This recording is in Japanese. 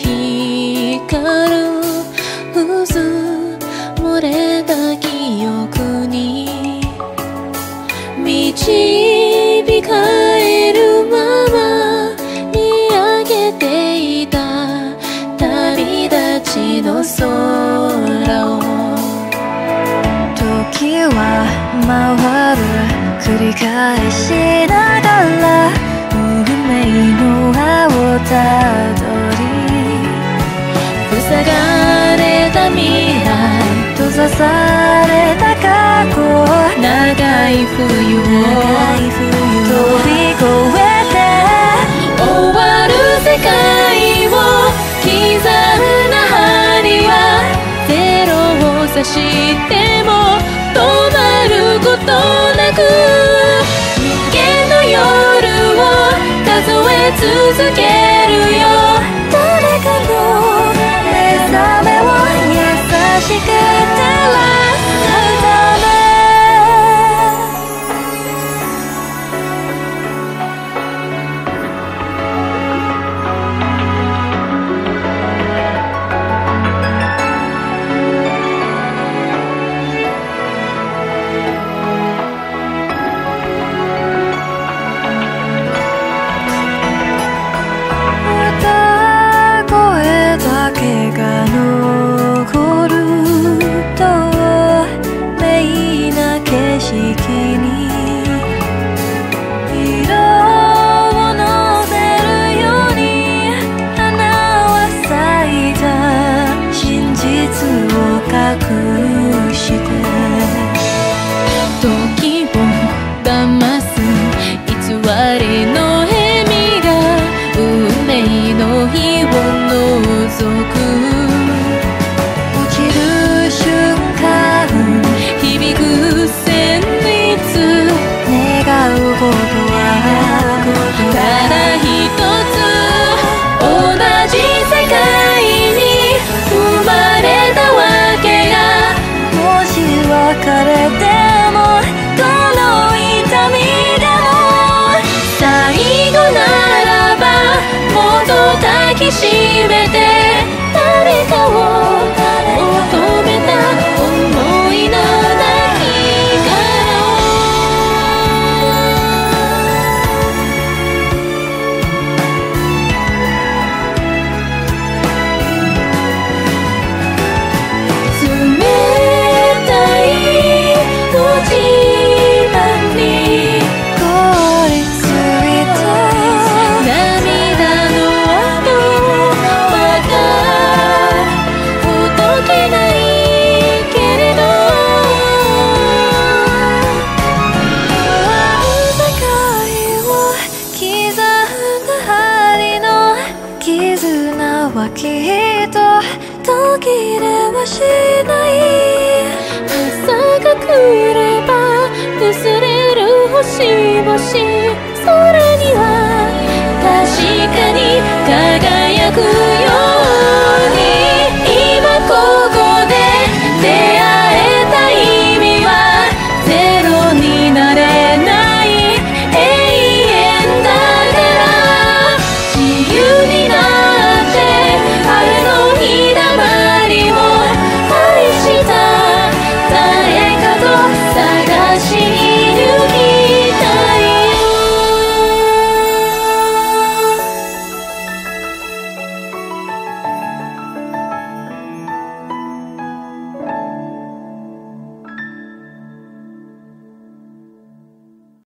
光るうず漏れた記憶に導かれるまま見上げていた旅立ちの空を時は回る繰り返しながら運命の輪をたどり塞がれた未来閉ざされた過去長い冬を飛び越えて終わる世界を刻んだ針はゼロを指しても止まることなく人間の夜を数え続けるよ誰かの目覚めを優しく照らすため影が残る透明な景色に色を乗せるように花は咲いた真実を隠して時を騙す偽りの笑みが運命の日を覗く落ちる瞬間響く旋律願うことはただ一つ同じ世界に生まれたわけがもし別れてもどの痛みでも最後ならばもっと抱きしめて誰かを求めた想いの中から冷たい落ち葉に凍りついた涙のきっと途切れはしない朝が来れば薄れる星々空には確かに輝くよ